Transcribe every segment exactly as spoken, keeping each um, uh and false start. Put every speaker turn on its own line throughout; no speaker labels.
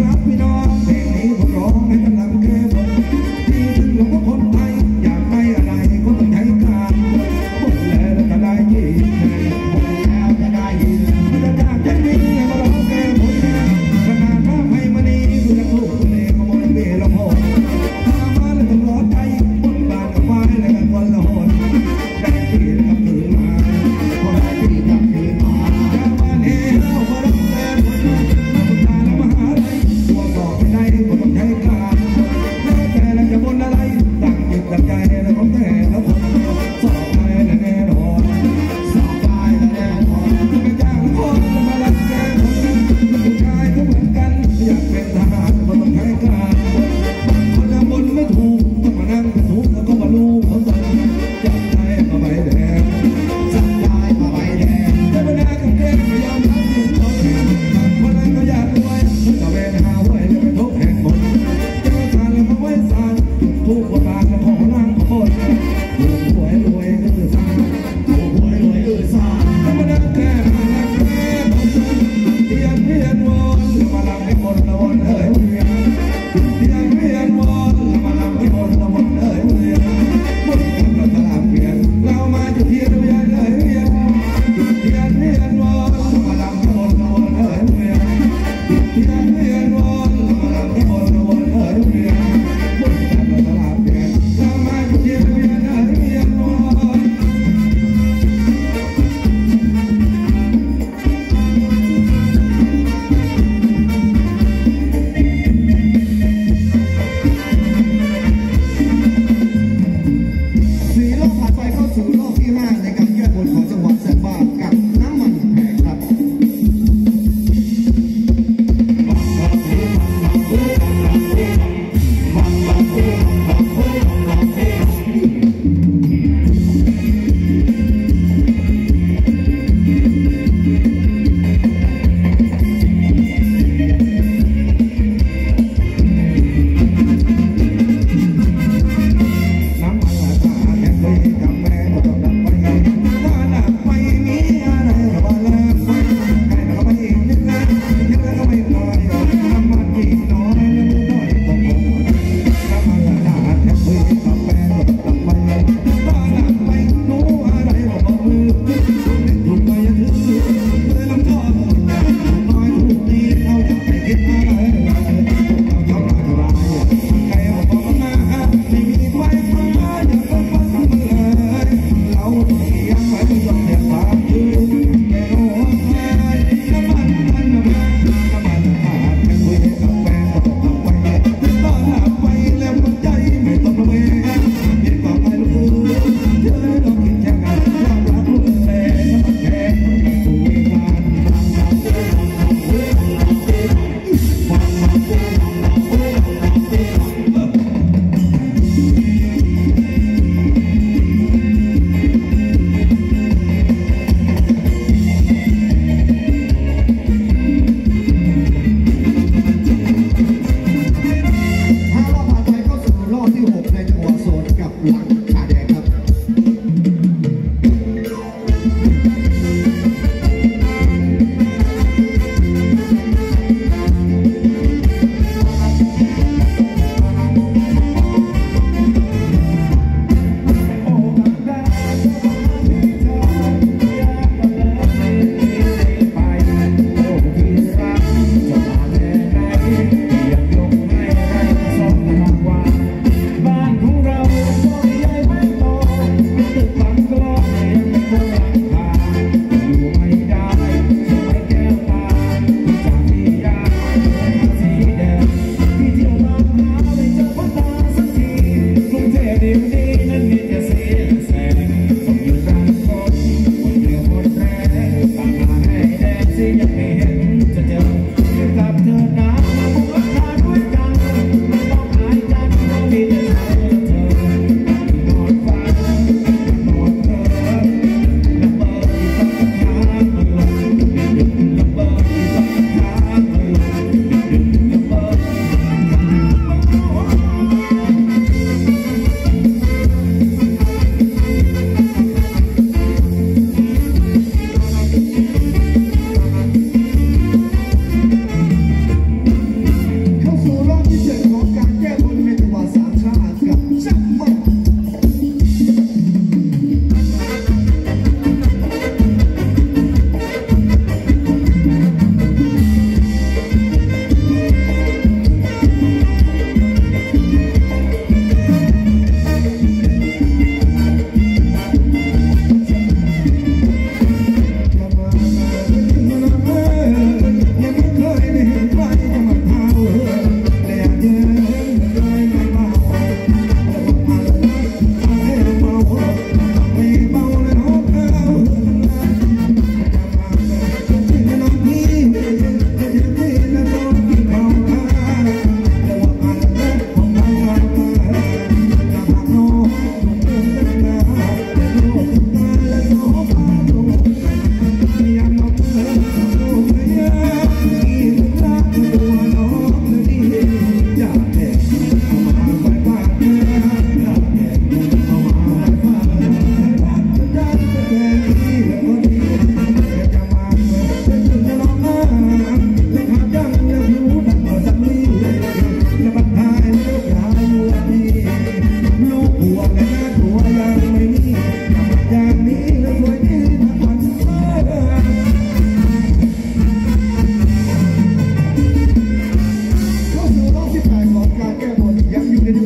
กับน้ำมันแพงครับ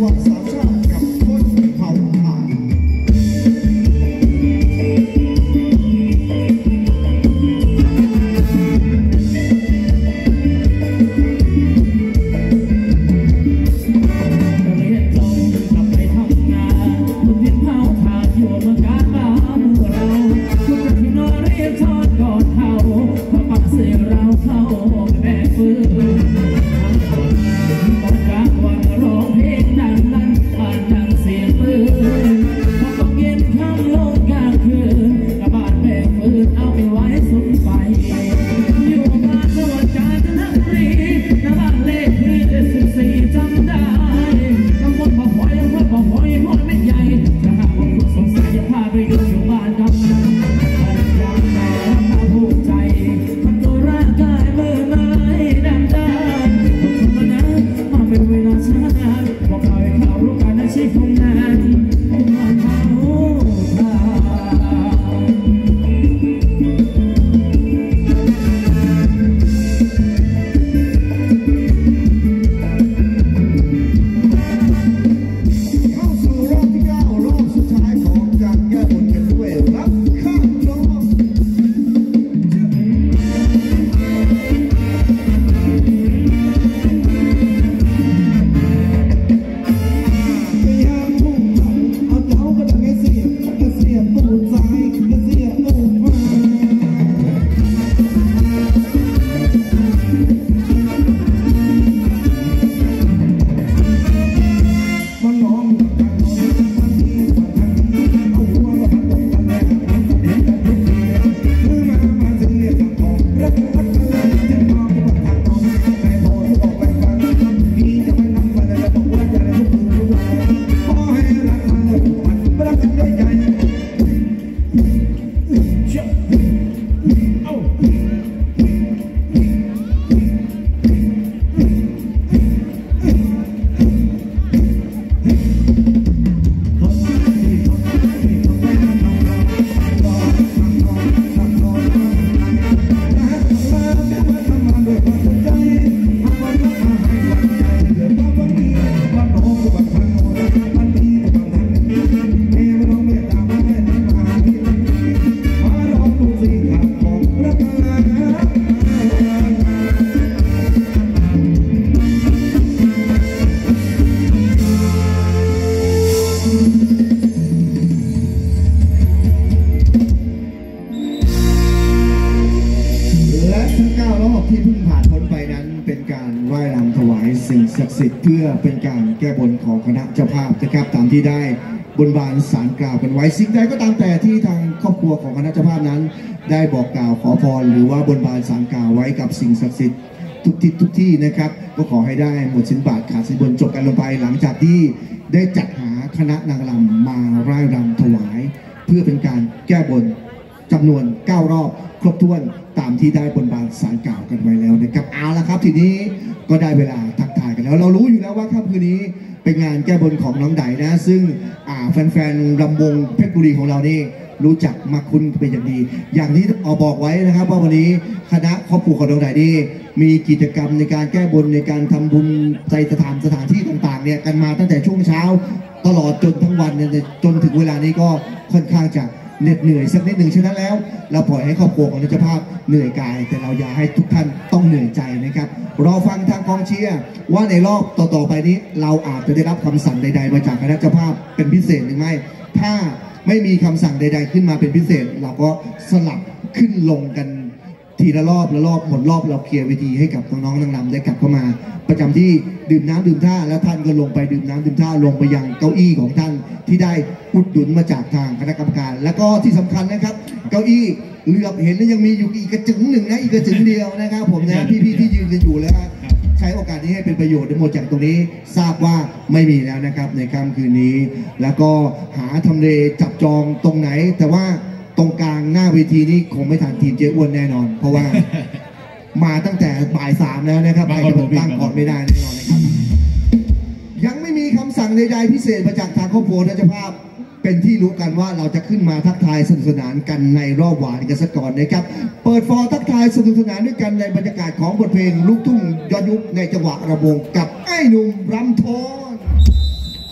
วะสามชาติกับคนเผ่าผ่านที่เพิ่งผ่านพ้นไปนั้นเป็นการไหว้รำถวายสิ่งศักดิ์สิทธิ์เพื่อเป็นการแก้บนของคณะเจ้าภาพนะครับตามที่ได้บนบานสารกล่าวกันไว้สิ่งใดก็ตามแต่ที่ทางครอบครัวของคณะเจ้าภาพนั้นได้บอกกล่าวขอพรหรือว่าบนบานสารกล่าวไว้กับสิ่งศักดิ์สิทธิ์ทุกทิศทุกที่นะครับก็ขอให้ได้หมดสินบาทขาดสินบนจบกันลงไปหลังจากที่ได้จัดหาคณะนางรำมาร่ายรำถวายเพื่อเป็นการแก้บนจำนวนเก้ารอบครบถ้วนตามที่ได้บนบานสารกล่าวกันไว้แล้วนะครับเอาละครับทีนี้ก็ได้เวลาทักทายกันแล้วเรารู้อยู่แล้วว่าค่ำคืนนี้เป็นงานแก้บนของน้องไดนะซึ่งแฟนๆรำวงเพชรบุรีของเรานี่รู้จักมาคุ้นเป็นอย่างดีอย่างที่เอาบอกไว้นะครับว่าวันนี้คณะครอบครัวของน้องไดนี่มีกิจกรรมในการแก้บนในการทำบุญใจสถานสถานที่ต่างๆเนี่ยกันมาตั้งแต่ช่วงเช้าตลอดจนทั้งวันจนถึงเวลานี้ก็ค่อนข้างจะเหน็ดเหนื่อยสักนิดหนึ่งฉะนั้นแล้วเราปล่อยให้ครอบครัวของเจ้าภาพเหนื่อยกายแต่เราอย่าให้ทุกท่านต้องเหนื่อยใจนะครับรอฟังทางกองเชียร์ว่าในรอบต่อๆไปนี้เราอาจจะได้รับคำสั่งใดๆมาจากคณะเจ้าภาพเป็นพิเศษหรือไม่ถ้าไม่มีคำสั่งใดๆขึ้นมาเป็นพิเศษเราก็สลับขึ้นลงกันทีละรอบละรอบหมดรอบเราเคลียร์เวทีให้กับน้องๆนางรำได้กลับเข้ามาประจำที่ดื่มน้ำดื่มท่าแล้วท่านก็ลงไปดื่มน้ำดื่มท่าลงไปยังเก้าอี้ของท่านที่ได้อุดหนุนมาจากทางคณะกรรมการแล้วก็ที่สำคัญนะครับเก้าอี้เหลือบเห็นแล้วยังมีอยู่อีกกระจึงหนึ่งนะอีกกระจึงเดียวนะครับผมนะพี่ๆที่ยืนกันอยู่แล้วใช้โอกาสนี้ให้เป็นประโยชน์ในหมดจากตรงนี้ทราบว่าไม่มีแล้วนะครับในค่ำคืนนี้แล้วก็หาทำเลจับจองตรงไหนแต่ว่าตรงกลางหน้าเวทีนี้คงไม่ทันทีมเจ๊อ้วนแน่นอนเพราะว่ามาตั้งแต่บ่ายสามแล้วนะครับใครจะตั้งก่อนไม่ได้แน่นอนนะครับยังไม่มีคำสั่งใดๆพิเศษมาจากทางครอบครัวเจ้าภาพเป็นที่รู้กันว่าเราจะขึ้นมาทักทายสนุกสนานกันในรอบหวานกันสักก่อนนะครับเปิดฟอร์ทักทายสนุกสนานด้วยกันในบรรยากาศของบทเพลงลูกทุ่งย้อนยุคในจังหวะระวงกับไอ้หนุ่มรำโทน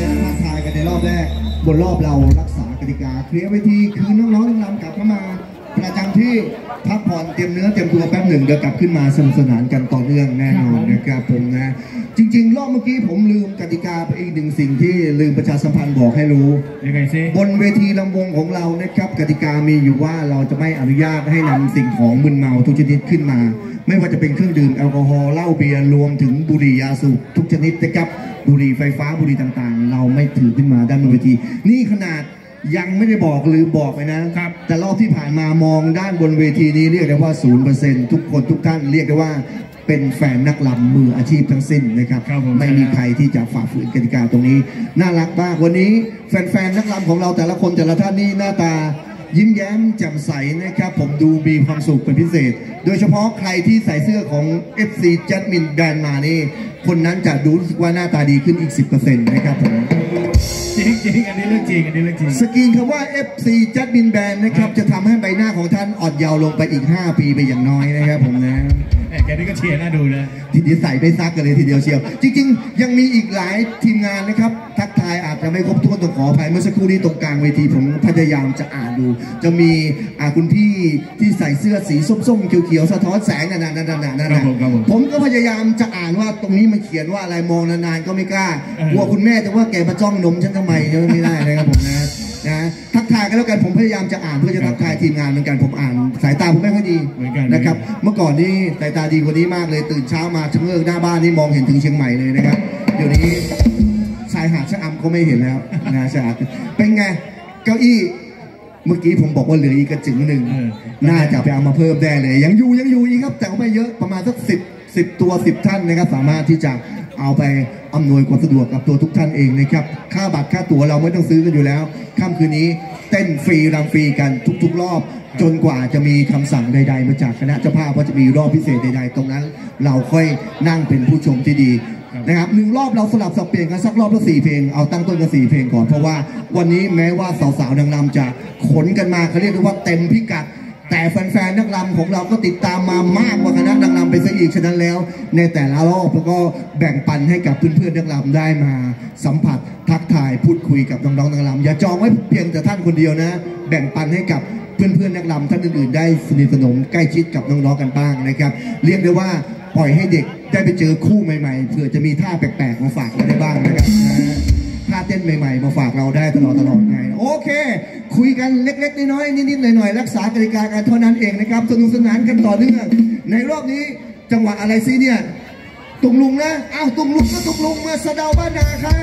ท้าทายกันในรอบแรกบนรอบเรารักษากติกาเคลียร์เวทีคือน้องๆนำกลับเข้ามาประจำที่พักผ่อนเตรียมเนื้อเตรียมตัวแป๊บหนึ่งเดี๋ยวกลับขึ้นมาสนุกสนานกันต่อเนื่องแน่นอนนะครับผมนะจริงๆรอบเมื่อกี้ผมลืมกติกาไปอีกหนึ่งสิ่งที่ลืมประชาสัมพันธ์บอกให้รู้
ยังไงซิ
บนเวทีลำวงของเรานะครับกติกามีอยู่ว่าเราจะไม่อนุญาตให้นำสิ่งของมึนเมาทุกชนิดขึ้นมาไม่ว่าจะเป็นเครื่องดื่มแอลกอฮอล์เหล้าเบียร์รวมถึงบุหรี่ยาสูบทุกชนิดนะครับบุหรี่ไฟฟ้าบุหรี่ต่างๆเราไม่ถือขึ้นมาด้านบนเวทีนี่ขนาดยังไม่ได้บอกหรือบอกไปนะครับแต่รอบที่ผ่านมามองด้านบนเวทีนี้เรียกได้ว่า ศูนย์เปอร์เซ็นต์ ทุกคนทุกท่านเรียกได้ว่าเป็นแฟนนักลำมืออาชีพทั้งสิ้นนะครับไม่มีใครที่จะฝ่าฝืนกติกาตรงนี้น่ารักมากวันนี้แฟนๆนักลำของเราแต่ละคนแต่ละท่านนี่หน้าตายิ้มแย้มแจ่มใสนะครับผมดูมีความสุขเป็นพิเศษโดยเฉพาะใครที่ใส่เสื้อของ เอฟ ซี Jasmine Band มานี่คนนั้นจะดูรู้สึกว่าหน้าตาดีขึ้นอีก สิบเปอร์เซ็นต์ นะครับผม
จริงจริงอันนี้เรื่องจริงอันนี้เรื่องจริง
สกรีนคำว่า เอฟ ซี Jasmine Band นะครับจะทำให้ใบหน้าของท่านอ่อนเยาว์ลงไปอีกห้าปีไปอย่างน้อยนะครับผมนะ
แกนี่ก็เชียร์น่าดูนะ
ทีเดียวใส่ไปซักกันเลยทีเดียวเชียวจริงๆยังมีอีกหลายทีมงานนะครับทักทายอาจจะไม่ครบถ้วนต้องขออภัยเมื่อสักครู่นี้ตรงกลางเวทีผมพยายามจะอ่านดูจะมีอ่าคุณพี่ที่ใส่เสื้อสีส้มๆเขียวๆสะท้อนแสงนั่นๆนั่นๆนั่นๆผมก็พยายามจะอ่านว่าตรงนี้มันเขียนว่าอะไรมองนานๆก็ไม่กล้ากลัวคุณแม่จะว่าแกมาจ้องนมฉันทำไมไม่ได้นะครับผมนะนะทักทายกันแล้วกันผมพยายามจะอ่านเพื่อจะทักทายทีมงานเหมือนกันผมอ่านสายตาผมไม่ค่อยดีนะครับเมื่อก่อนนี่สายตาดีกว่านี้มากเลยตื่นเช้ามาชะเง้อหน้าบ้านนี่มองเห็นถึงเชียงใหม่เลยนะครับเดี๋ยวนี้ชายหาดชะอำก็ไม่เห็นแล้วนะชายหาดเป็นไงเก้าอี้เมื่อกี้ผมบอกว่าเหลืออีกกระจึงหนึ่งน่าจะไปเอามาเพิ่มได้เลยยังอยู่ยังอยู่อีกครับแต่ไม่เยอะประมาณสักสิบสิบตัวสิบท่านนะครับสามารถที่จะเอาไปอำนวยความสะดวกกับตัวทุกท่านเองนะครับค่าบัตรค่าตั๋วเราไม่ต้องซื้อกันอยู่แล้วค่ำคืนนี้เต้นฟรีรำฟรีกันทุกๆรอบจนกว่าจะมีคำสั่งใดๆมาจากคณะเจ้าภาพว่าจะมีรอบพิเศษใดๆตรงนั้นเราค่อยนั่งเป็นผู้ชมที่ดีนะครับหนึ่งรอบเราสลับสับเปลี่ยนกันสักรอบละสี่เพลงเอาตั้งต้นกันสี่เพลงก่อนเพราะว่าวันนี้แม้ว่าสาวๆนางรำจะขนกันมาเขาเรียกว่าเต็มพิกัดแต่แฟนๆนักรำของเราก็ติดตามมามากกว่าคณะนักรำไปซะอีกฉะนั้นแล้วในแต่ละรอบแล้วก็แบ่งปันให้กับเพื่อนๆนักรำได้มาสัมผัสทักทายพูดคุยกับน้องๆนักรำอย่าจองไว้เพียงแต่ท่านคนเดียวนะแบ่งปันให้กับเพื่อนๆนักรำท่านอื่นๆได้สนิทสนมใกล้ชิดกับน้องๆกันบ้างนะครับเรียกได้ว่าปล่อยให้เด็กได้ไปเจอคู่ใหม่ๆเผื่อจะมีท่าแปลกๆมาฝากเราได้บ้างนะครับท่าเต้นใหม่ๆมาฝากเราได้ตลอดตลอดไงโอเคคุยกันเล็กๆน้อยๆนิดๆหน่อยๆรักษากติกากันเท่านั้นเองนะครับสนุกสนานกันต่อเนื่องในรอบนี้จังหวะอะไรซิเนี่ยตุงลุงนะอ้าวตุงลุงก็ตุงลุงมาสะเดาบ้านนาครับ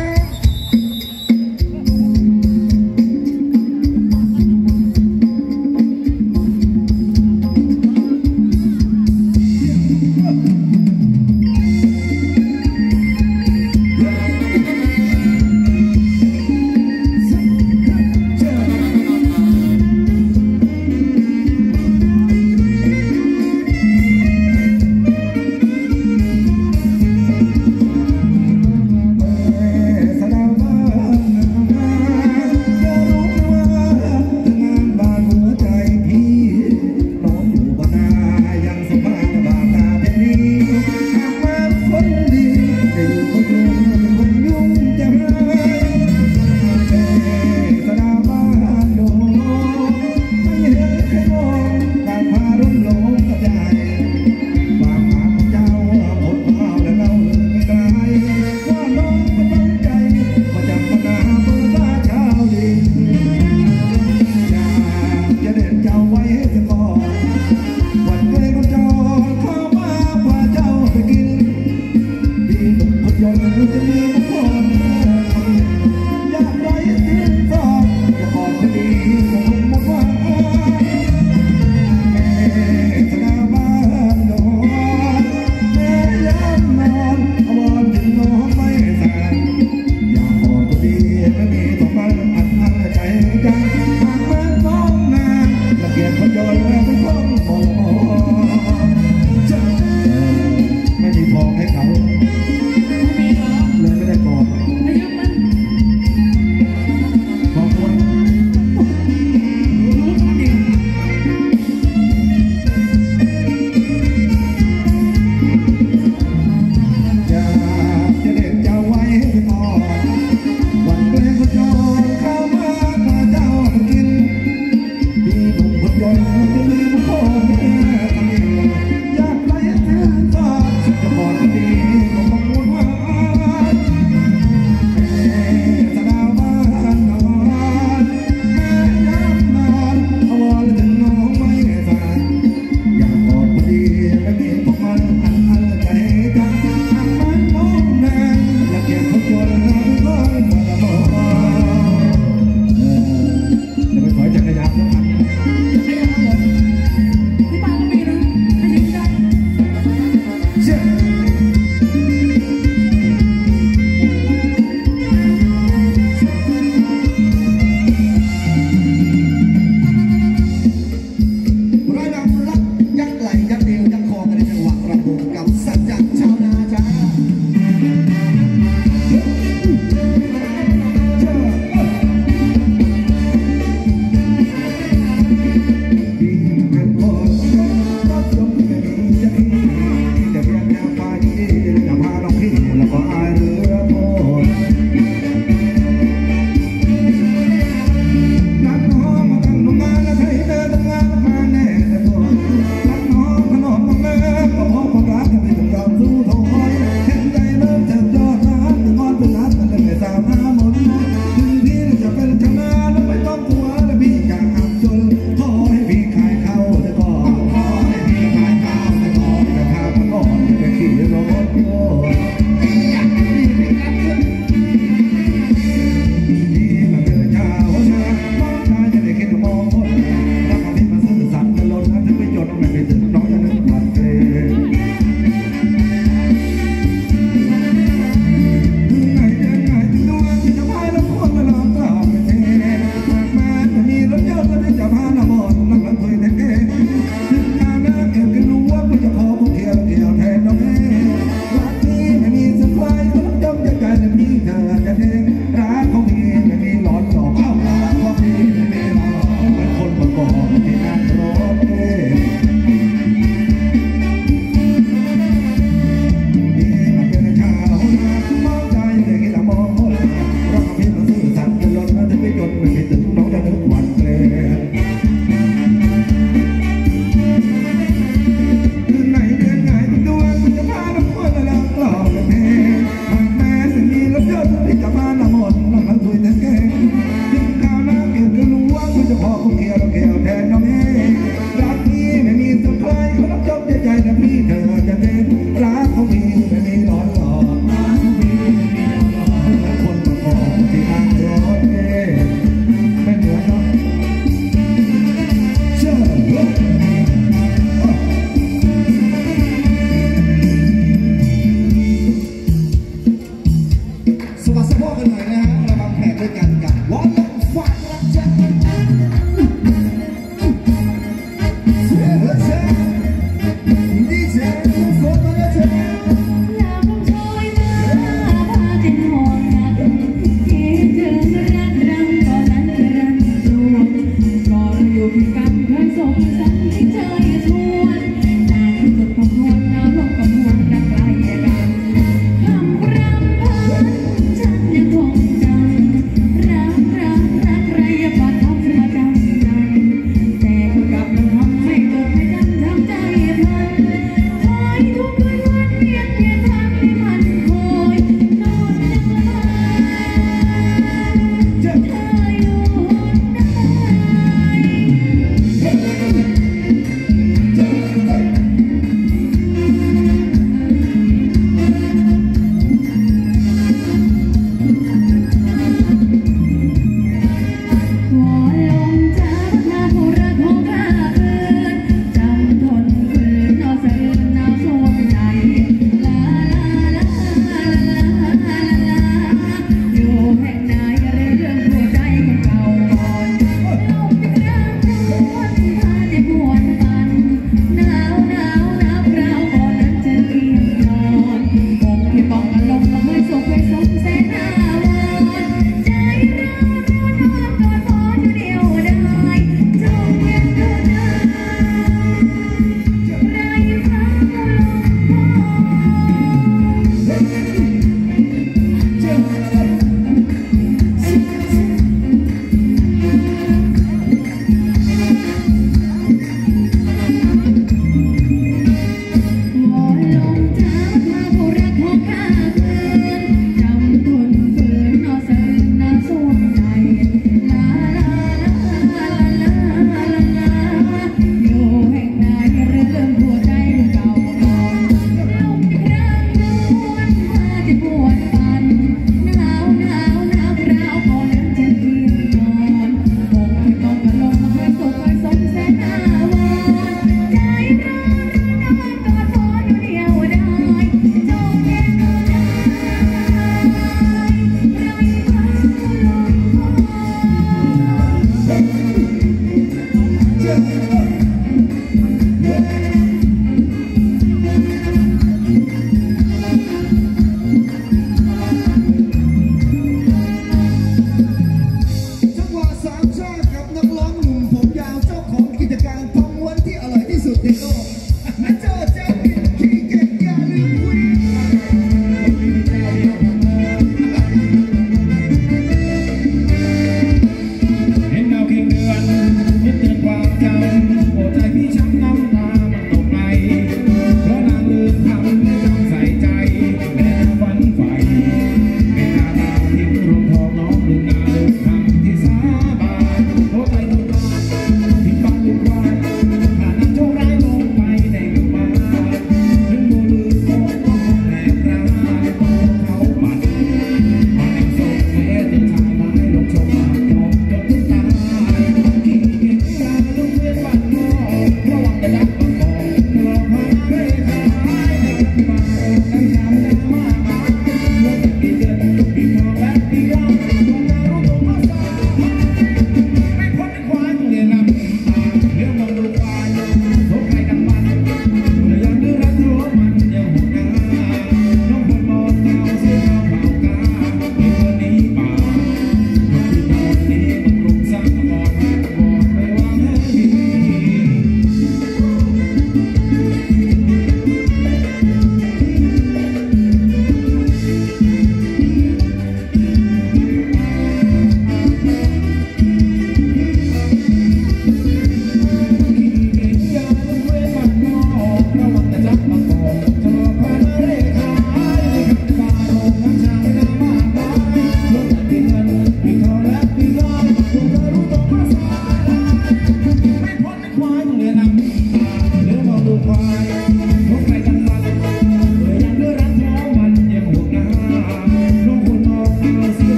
ด้วยกันกับวอลลุ่มฝากรักจังเซอร์เซอร์ดีเจโฟโต้เจ
ลำถอยมาพากันหอนนักคิดถึงรักรังก่อนนั้นรันจวนก่อนอยู่ที่กันเคยสงสัยให้เธออย่าชวนนานที่สุดของนวลน้ำลงกับนวลรักไกลกันคำรำพันฉันยังคงจำรักเรา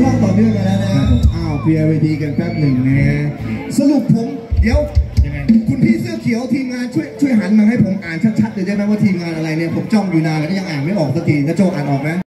รอบต่อเนื่องกันแล้วนะอ้าวเคลียร์เวทีกันแป๊บหนึ่งนะสรุปผมเดี๋ยว
ยังไง
คุณพี่เสื้อเขียวทีมงานช่วยช่วยหันมาให้ผมอ่านชัดๆเลยได้ไหมว่าทีมงานอะไรเนี่ยผมจ้องอยู่นานแล้วก็ยังอ่านไม่ออกสักทีนะโจอ่านออกไหม